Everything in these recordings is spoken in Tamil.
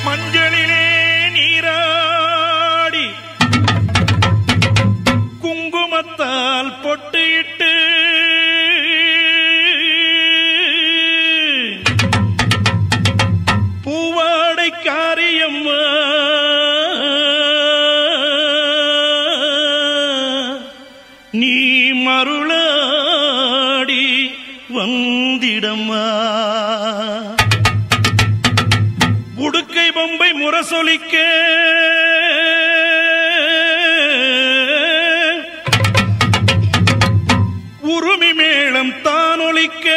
மஞ்சளிலே நீராடி குங்குமத்தால் பொட்டிட்டு பூவாடை காரியம்மா நீ மருளாடி வந்திடம்மா உடுக்கை பொம்பை முரசொலிக்க உருமி மேளம் தானொலிக்க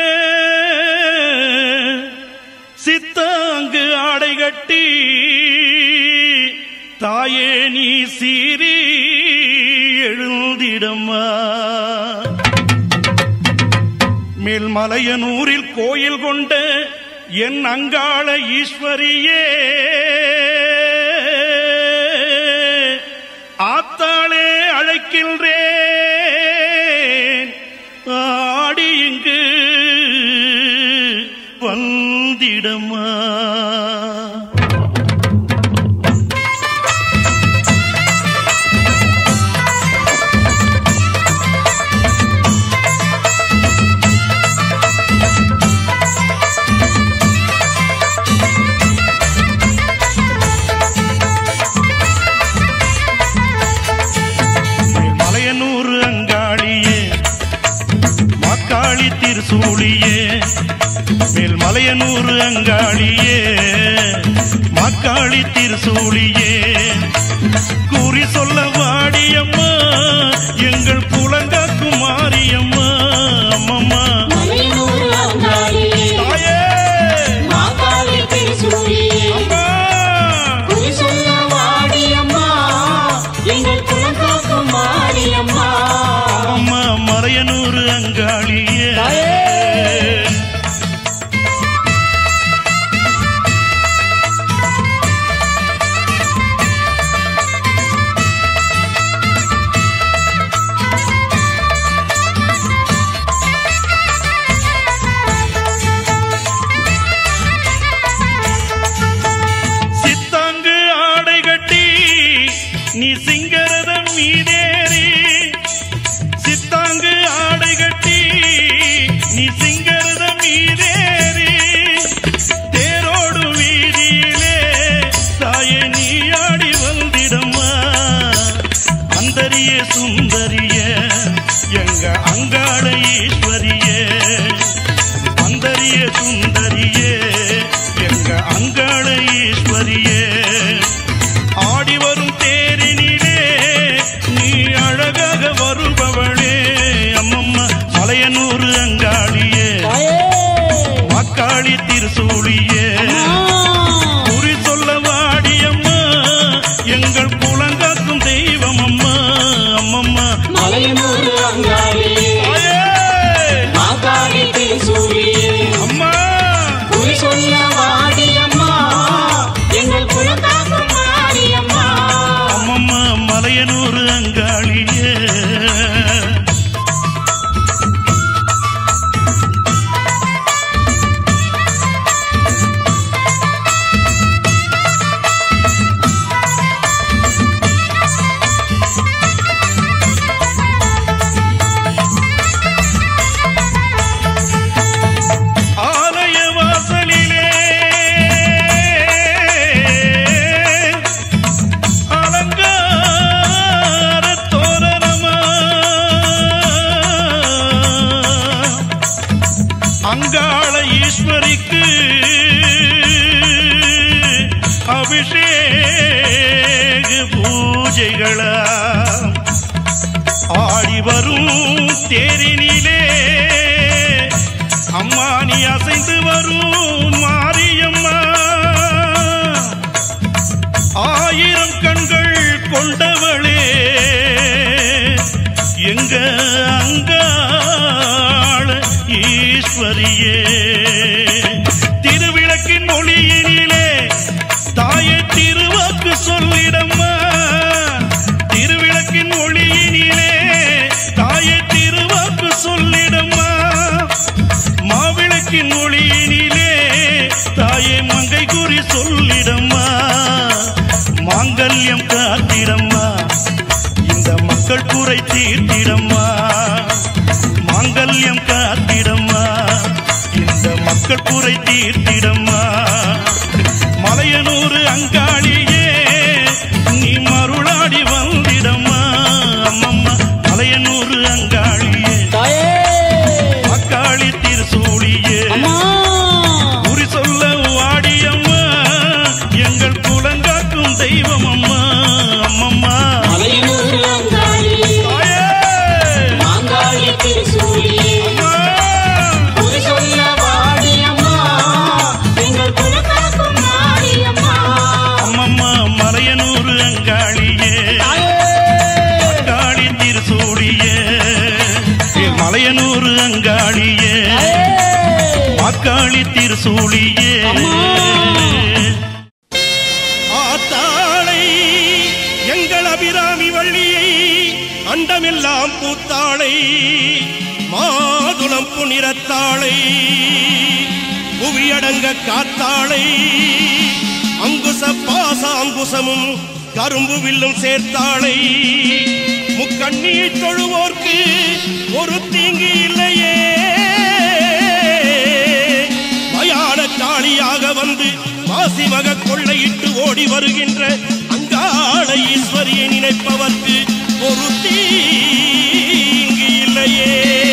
சித்தாங்கு ஆடை கட்டி தாயே நீ சீறி எழுந்திடம்மா மேல்மலையனூரில் கோயில் கொண்ட என் அங்காள ஈஸ்வரியே ஆத்தாளே அழைக்கின்றேன் ஆடி இங்கு வந்திடம்மா திருசூழியே மேல்மலையனூர் அங்காளியே மாக்காளி திருசூழியே கூறி சொல்ல வாடியம்மா எங்கள் குலங்காக்கும் மாரியம்மா அம்மம்மா மலையனூர் அங்காளியே சித்தாங்கு ஆடை கட்டி நீ சிங்கரதம் மீதேறி சித்தாங்கு ஆடை கட்டி நீ சிங்கரதம் மீதேறி தேரோடு வீதியிலே தாயே நீ ஆடி வந்திடம்மா அந்தரிய சுந்தரிய எங்க அங்காள ஈஸ்வரியே அந்தரிய சுந்தரியே எங்க அங்காள ஈஸ்வரியே ஆடி வரும் தேரினிலே நீ அழகாக வருபவளே அம்மம்மா மலையனூர் அங்காளியே மாக்காளி திருசூழியே குறி சொல்ல வாடியம்மா எங்கள் குலங்காக்கும் தெய்வம் அம்மா அம்மம்மா மலையனூர் அங்காளியே மாக்காளி திருசூழியே அம்மா குறி சொல்ல வாடியம்மா எங்கள் குலங்காக்கும் மாரியம்மா அம்மம்மா மலையனூர் அங்காளியே ஆலய வாசலிலே அலங்கார தோரணமா அங்காள ஈஸ்வரிக்கு அபிஷேக பூஜைகளா ஆடி வரும் தேரினிலே அம்மா நீ அசைந்து வரும் மாரியம்மா ஆயிரம் கண்கள் கொண்டவளே எங்க அங்காள ஈஸ்வரியே திருவிளக்கின் ஒளியினிலே தாயை திருவாக்கு சொல்லிடம்மா திருவிளக்கின் ஒளியினிலே தாயை திருவாக்கு சொல்லிடம்மா மாவிளக்கின் ஒளியினிலே மக்கள் குறை தீர்த்திடம்மா மாங்கல்யம் காத்திடம்மா இந்த மக்கள் குறை தீர்த்திடம்மா மலையனூர் அங்காளியே நீ மருளாடி வந்திடம்மா அம்மம்மா மலையனூர் அங்காளியே அக்காளி திருசூழியே குறி சொல்ல வாடியம்மா எங்கள் குலங்காக்கும் தெய்வம் அம்மா அம்மம்மா மலையனூர் அங்காளி மாங்காளி திருசூழியே குறி சொல்ல வாடியம்மா எங்கள் குலங்காக்கும் மாரியம்மா அம்மம்மா மலையனூர் அங்காளியே அக்காளி திருசூழியே மலையனூர் அங்காளியே அக்காளி திருசூழியே ஆத்தாளை எங்கள் அபிராமி வள்ளியை அண்டமெல்லாம் பூத்தாளை மாதுளம் புனிரத்தாளை புவியடங்க காத்தாளை அங்குச பாச அங்குசமும் கரும்பு வில்லும் சேர்த்தாளை முக்கண்ணியை தொழுவோர்க்கு ஒரு தீங்கு இல்லையே மயான காளியாக வந்து மாசிமக கொள்ளையிட்டு ஓடி வருகின்ற அங்காள ஈஸ்வரியை நினைப்பவர்க்கு ஒரு தீங்கு இல்லையே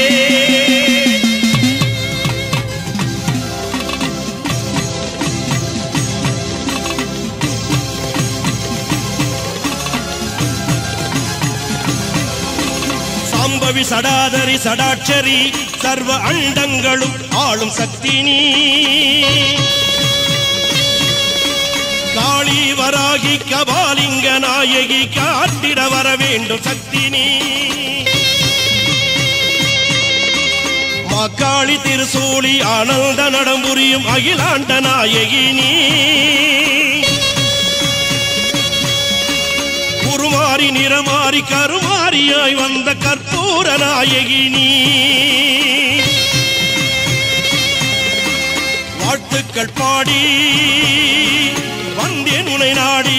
சாம்பவி சடாதரி சடாட்சரி சர்வ அண்டங்களும் ஆளும் சக்தி நீ காளி வராகி கபாலிங்க நாயகி காத்திட வர வேண்டும் சக்தி நீ மாக்காளி திருசூழி ஆனந்த நடம்புரியும் அகிலாண்ட நாயகி நீ குருமாரி நிறமாரி கருமாரியாய் வந்த கற்பூர நாயகி நீ வாழ்த்துக்கள் பாடி வந்தேன் உனை நாடி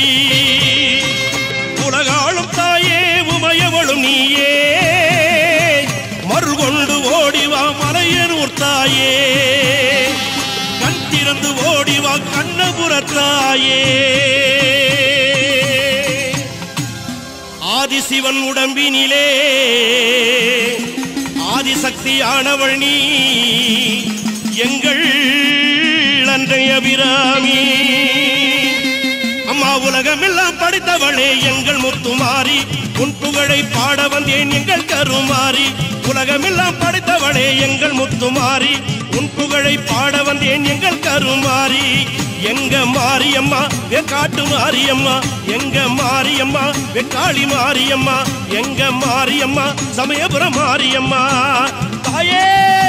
உலகாளும் தாயே உமையவளும் நீயே மறுகொண்டு ஓடிவா மலையனூர் தாயே கண் திறந்து ஓடிவா கண்ணபுரத்தாயே ஆதிசிவன் உடம்பினிலே ஆதிசக்தியானவள் நீ எங்கள் அன்றைய அபிராமி அம்மா உலகமெல்லாம் படித்தவளே எங்கள் முத்துமாரி உன் புகழை பாட வந்தேன் எங்கள் கருமாரி உலகமெல்லாம் படித்தவளே எங்கள் முத்துமாரி உன் புகழை பாட வந்தேன் எங்கள் கருமாரி எங்க மாரியம்மா வெக்காட்டு மாரியம்மா எங்க மாரியம்மா வெக்காளி மாரியம்மா எங்க மாரியம்மா சமயபுரம் மாரியம்மா தாயே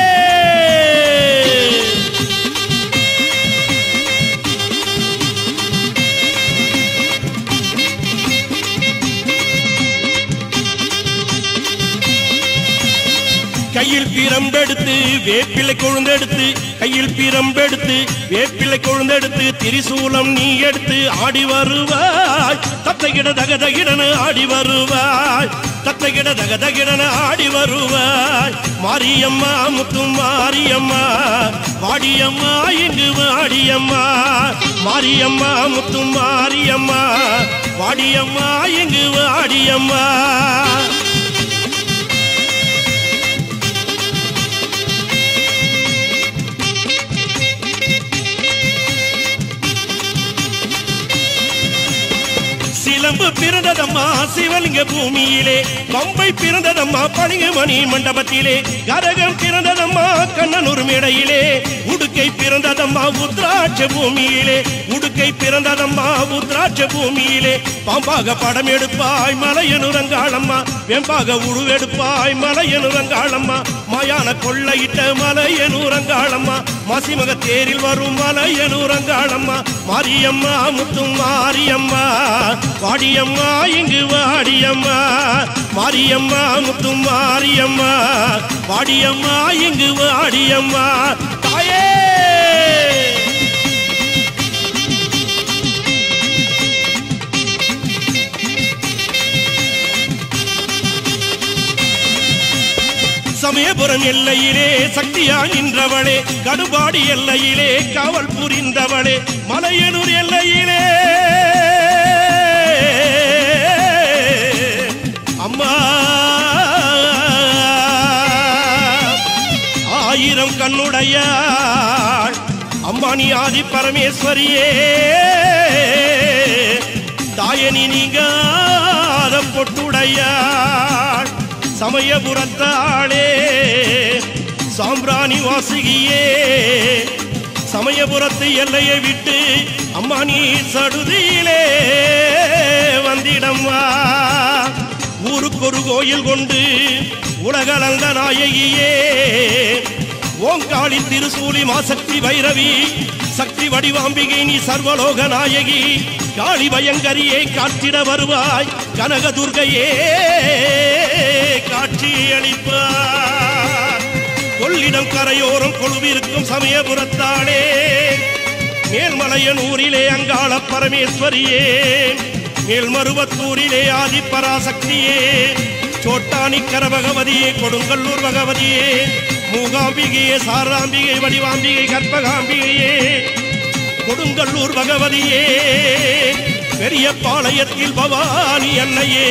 கையில் பிரம்பெடுத்து வேப்பிலை கொழுந்தெடுத்து கையில் பிரம்பெடுத்து வேப்பிலை கொழுந்தெடுத்து திரிசூலம் நீ எடுத்து ஆடி வருவாய் தத்தைகிட தகதகிடன ஆடி வருவாய் தத்தைகிட தகதகிடன ஆடி வருவாய் மாரியம்மா முத்து மாரியம்மா வாடியம்மா இங்கு வாடியம்மா மாரியம்மா முத்து மாரியம்மா வாடியம்மா இங்கு வாடியம்மா சிலம்பு பிறந்ததம்மா சிவலிங்க பூமியிலே பம்பை பிறந்ததம்மா பளிங்கு மணி மண்டபத்திலே கரகம் பிறந்ததம்மா கண்ணனூர் மேடையிலே உடுக்கை பிறந்ததம்மா உத்ராட்ச பூமியிலே உடுக்கை பிறந்ததம்மா உத்ராட்ச பூமியிலே பாம்பாக படம் எடுப்பாய் மலையனுரங்காளம்மா வெம்பாக உருவெடுப்பாய் மலையனுரங்காளம்மா மாயான கொள்ளையிட்ட மலையனுரங்காளம்மா மசிமக தேரில் வரும் மலையனுரங்காளம்மா மாரியம்மா முத்து மாரியம்மா வாடியம்மா இங்கு வாடியம்மா மாரியம்மா முத்து மாரியம்மா வாடியம்மா இங்கு வாடியம்மா தாயே சமயபுரம் எல்லையிலே சக்தியா நின்றவளே, கடுபாடி எல்லையிலே காவல் புரிந்தவளே, மலையனூர் எல்லையிலே அம்மா ஆயிரம் கண்ணுடையாள் அம்மா நீ ஆதி பரமேஸ்வரியே, தாயனி நீங்காத பொட்டுடையாள் சமயபுரத்தாளே, சாம்பிராணி வாசுகியே, சமயபுரத்து எல்லையை விட்டு அம்மா நீ சடுதியிலே வந்திடம்மா. ஊருக்கொரு கோயில் கொண்டு உலகளந்த நாயகியே, ஓங்காளி திருசூலி மாசக்தி பைரவி சக்தி வடிவாம்பிகை நீ சர்வலோக நாயகி, காளி பயங்கரியே காற்றிட வருவாய், கனகதுர்கையே காட்சி அளிப்பார். கொள்ளிடம் கரையோரம் கொழுவிருக்கும் சமயபுரத்தாளே, மேல்மலையனூரிலே அங்காள பரமேஸ்வரியே, மேல்மருவத்தூரிலே ஆதிப்பராசக்தியே, சோட்டானிக்கர பகவதியே, கொடுங்கல்லூர் பகவதியே, மூகாம்பிகையே, சாராம்பிகை, வடிவாம்பிகை, கற்பகாம்பிகையே, கொடுங்கல்லூர் பகவதியே, பெரிய பாளையத்தில் பவானி அன்னையே,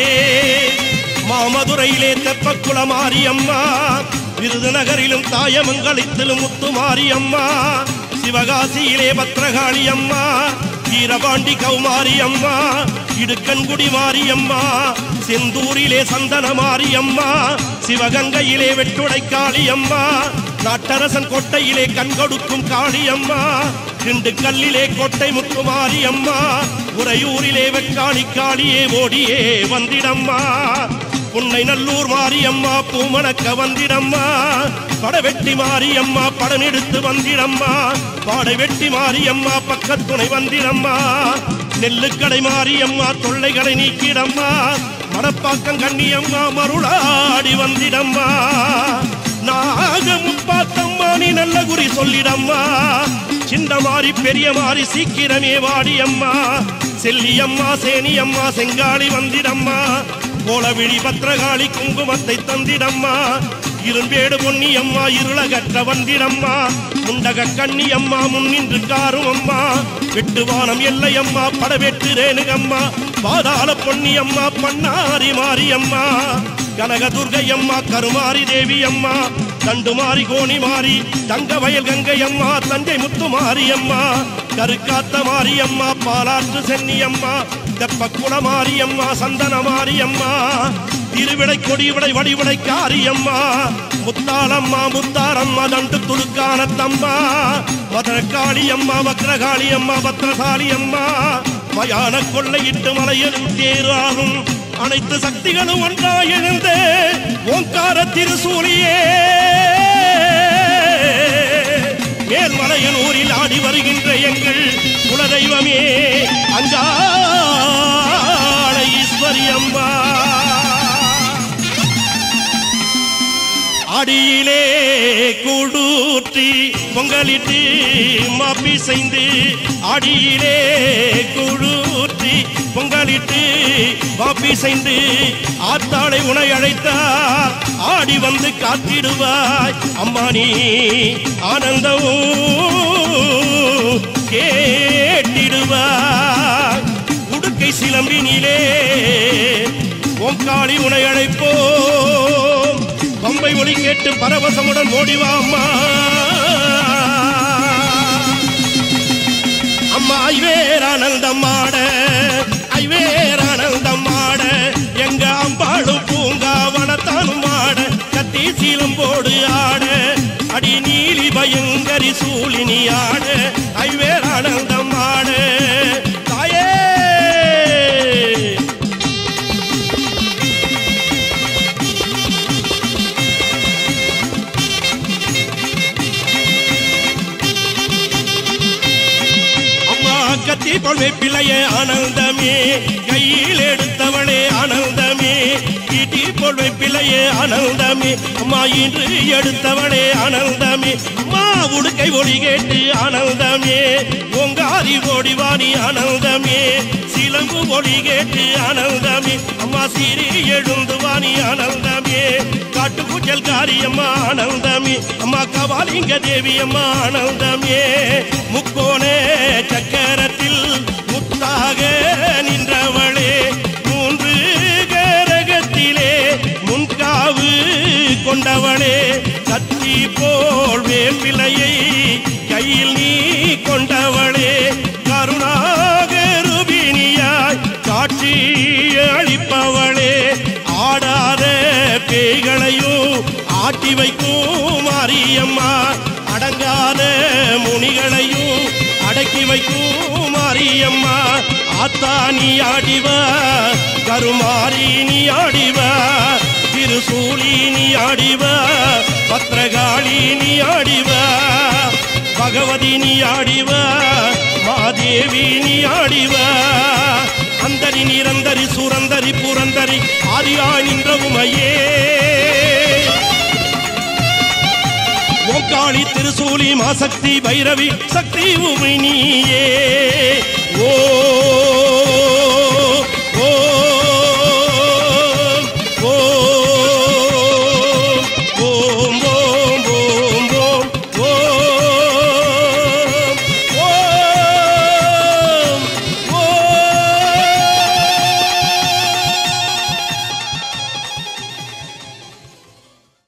மாமதுரையிலே தெப்பக்குள மாரியம்மா, விருதுநகரிலும் தாயமங்கலத்திலும் முத்துமாரியம்மா, சிவகாசியிலே பத்ரகாளி அம்மா, வீரபாண்டி கௌமாரி அம்மா, இடுக்கன்குடி மாரியம்மா, செந்தூரிலே சந்தன மாரியம்மா, சிவகங்கையிலே வெட்டுடை காளியம்மா, நாட்டரசன் கோட்டையிலே கண்கொடுக்கும் காளியம்மா, திண்டுக்கல்லிலே கோட்டை முத்துமாரியம்மா, உறையூரிலே வெக்காளி காளியே ஓடியே வந்திடம்மா, புன்னை நல்லூர் மாரியம்மா பூமணக்க வந்திடம்மா, படவெட்டி மாரியம்மா படம் எடுத்து வந்திடம்மா, பாடை வெட்டி மாரியம்மா பக்கத்துணை வந்திடம்மா, நெல்லுக்கடை மாரியம்மா தொல்லைகளை நீக்கிடம்மா, மணப்பாக்கம் கண்ணியம்மா மருளாடி வந்திடம்மா, நாக முப்பாத்தம்மா நீ நல்ல குறி சொல்லிடம்மா, சின்ன மாறி பெரிய மாறி சீக்கிரமே வாடியம்மா, செல்லியம்மா சேனியம்மா செங்காளி வந்திடம்மா, கோலவிழி பத்ரகாளி குங்குமத்தை தந்திடம்மா, இரும்பேடு பொன்னியம்மா இருளகற்ற வந்திடம்மா, முண்டக கண்ணியம்மா முன்னின்று காரும் அம்மா, வெட்டுவானம் எல்லையம்மா படவெட்டு ரேணுகம்மா, பாதாள பொன்னியம்மா பண்ணாரி மாரியம்மா, கனகதுர்கையம்மா கருமாரி தேவியம்மா, தண்டுமாரி கோணி மாறி தங்க வயல் கங்கையம்மா, தஞ்சை முத்து மாரியம்மா, கருக்காத்த மாரியம்மா பாலாற்று சென்னியம்மா, தெப்பக்குள மாரியம்மா சந்தன மாரியம்மா, திருவிடை கொடிவிடை வடிவிடை காரியம்மா, முத்தாளம்மா முத்தாரம்மா தண்டு துலுக்கானத்தம்மா, மதுரக்காளியம்மா வக்ரகாளியம்மா பத்ரசாலியம்மா, மயான கொள்ளையிட்டு மலையிலும் தேராகும் அனைத்து சக்திகளும் ஒன்றாய் எழுந்து ஓங்கார திருசூலியே, மேல்மலையனூரில் ஆடி வருகின்ற எங்கள் குலதெய்வமே அங்காள ஈஸ்வரி அம்மா, அடியிலே கூடூற்றி பொங்கலிட்டு மாப்பி செய்து, அடியிலே கூடூற்றி பொங்கலிட்டு மாப்பி செய்து, ஆத்தாளை உனை அழைத்தார் ஆடி வந்து காத்திடுவாய் அம்மா நீ ஆனந்தம் கேட்டிடுவாய், உடுக்கை சிலம்பினிலே ஓங்காளி உனை அழைப்போம், பம்பை ஒளி கேட்டு பரவசமுடன் ஓடிவா அம்மா, அம்மா ஐவேர் ஆனந்தம் ஆட ஐவேர் ஆனந்தம் ஆட, எங்க அம்பாளும் பூங்காவனத்தானும் ஆட, கத்தி சீலம்போடு ஆட, அடி நீலி பயங்கரி சூழினி ஆட, ஐவேர் ஆனந்தம் ஆட தாயே. கத்தி பொழுவை பிள்ளையே ஆனந்தமே, கையில் எடுத்தவளே ஆனந்தமே, ஈட்டி பொழுவை பிள்ளையே ஆனந்தமே, அம்மா இன்று எடுத்தவளே ஆனந்தமே, அம்மா உடுக்கை ஒளி கேட்டு ஆனந்தமே ஓங்காரி ஓடிவாணி ஆனந்தமே சிலம்பு ஒளி கேட்டு ஆனந்தமே அம்மா சீரி எழுந்து வாணி ஆனந்தமே காட்டுக்குச்சல் காரியம்மா ஆனந்தமே அம்மா கபாலிங்க தேவி அம்மா ஆனந்தமே முக்கோண சக்கரத்தில் முத்தாக நின்றவளே மூன்று கரகத்திலே முன்காவு கொண்டவளே கத்தி போல் வேம்பிலையை கையில் நீ கொண்டவளே கருணாகருபிணியாய் காட்சி அளிப்பவளே ஆடாத பேய்களையும் ஆட்டி வைக்கும் மாரியம்மா அடங்காத முனிகளையும் அடக்கி வைக்கும் மாரியம்மா ஆத்தா நீ ஆடிவா கருமாரி நீ ஆடிவா திருசூலி நீ ஆடிவா பத்ரகாளி நீ ஆடிவா பகவதி நீ ஆடிவா மாதேவி நீ ஆடிவா அந்தரி நிரந்தரி சுரந்தரி புரந்தரி ஆதியா நின்ற உமையே ஓங்காளி திருசூலி மாசக்தி பைரவி சக்தி உமை நீயே ஓ